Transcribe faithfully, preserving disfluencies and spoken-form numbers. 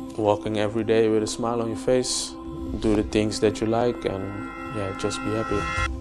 walking every day with a smile on your face, do the things that you like, and yeah, just be happy.